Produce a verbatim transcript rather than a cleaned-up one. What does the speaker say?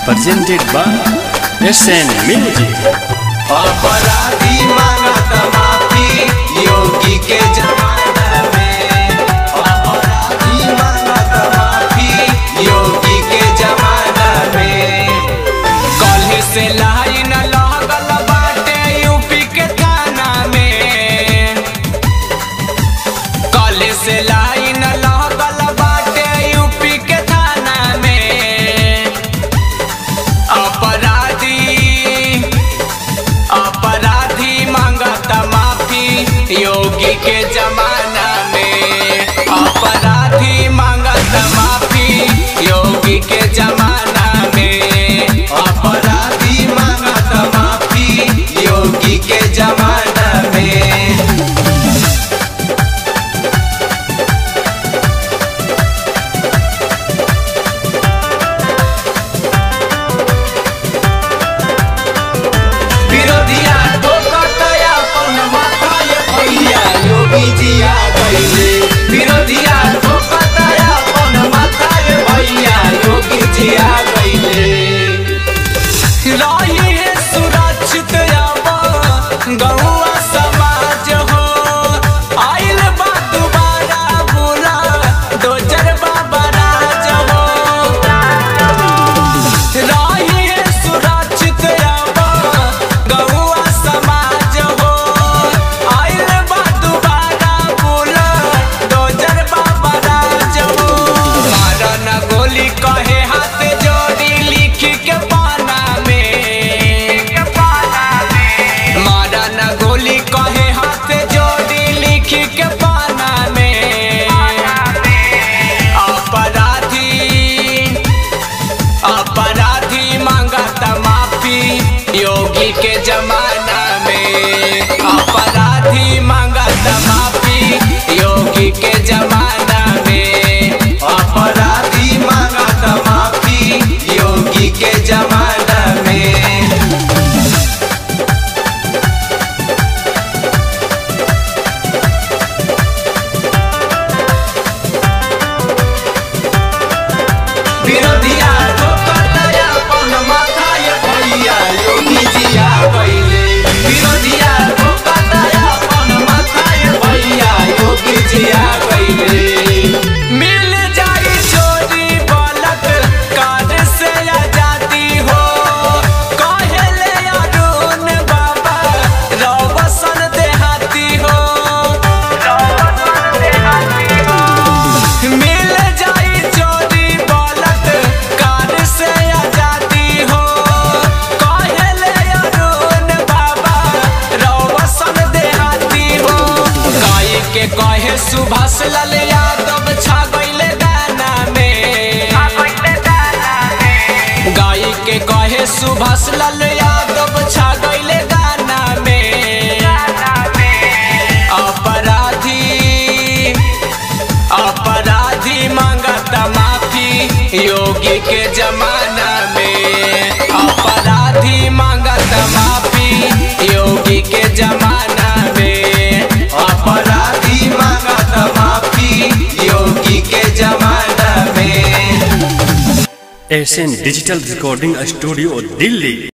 presented by S N Music। अपराधी मांगत माफी योगी के जमाना में, अपराधी मांगत माफी योगी के जमाना में। कल्हे से लाइन लगल बाटे यूपी के थाना में, कल्हे से लाइन लगल बाटे यूपी के थाना में। अपराधी अपराधी मांगत माफी योगी के जमाना में, अपराधी मांगत माफी योगी के जमाना में, अपराधी मांगत माफी योगी के जमाना में। विरोधिया ठोकतया अपन माथाए भैया योगी जी आ गइले, विरोधिया ठोकतया अपन माथाए भैया योगी जी आ गइले। रही है सुरक्षित अब गौवा समाज हो, आइल बा दोबारा बोला दोजर बाबा राज हो। रही है सुरक्षित अब गौवा समाज हो, आइल बा दोबारा बोला दोजर बाबा राज हो। मारन गोली कहे हाथ जोड़ी लिख के पाना में, मारन गोली कहे हाथ जोड़ी लिख के पाना में। अपराधी अपराधी मांगत माफी योगी के जमाना में, अपराधी मांगत माफी योगी के जमाना में, अपराधी मांगत माफी योगी के जमाना में। विरोधिया ठोकतया अपन माथाए भैया योगी जी आ गइले, विरोधिया ठोकतया अपन माथाए भैया योगी जी आ गइले। मिल जाई चोरी बलात्कार से आजादी हो, कहेले अरुण बाबा रवसन देहाती हो, रवसन देहाती हो। मिल जाई चोरी बलात्कार से आजादी हो, कहेले अरुण बाबा रवसन देहाती हो। गाय के कहे सुभाष लाल यादव छा गइले दाना में, गाय के कहे सुभाष लाल यादव छा गइले दाना में। अपराधी अपराधी मांगत माफी योगी के जमाना में, अपराधी मांगत माफी योगी के जमाना में, अपराधी मांगत माफी योगी के जमाना में। S N digital recording studio Delhi.